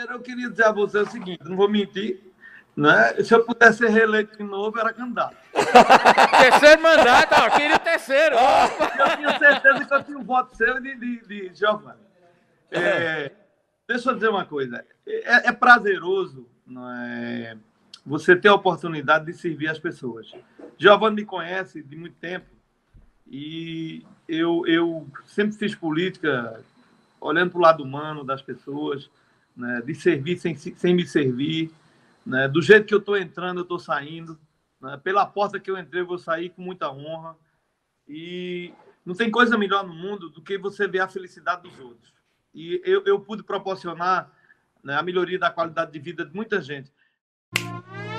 Prazeiro, eu queria dizer a você o seguinte, não vou mentir, né? Se eu pudesse ser reeleito de novo, eu era candidato. Terceiro mandato, ó, queria o terceiro. Eu tinha certeza que eu tinha um voto seu de Giovanni. Deixa eu dizer uma coisa, é prazeroso, não é, você ter a oportunidade de servir as pessoas. Giovanni me conhece de muito tempo e eu sempre fiz política olhando para o lado humano das pessoas, né, de servir sem me servir, né, do jeito que eu estou entrando, eu estou saindo, né, pela porta que eu entrei, eu vou sair com muita honra. E não tem coisa melhor no mundo do que você ver a felicidade dos outros. E eu pude proporcionar, né, a melhoria da qualidade de vida de muita gente.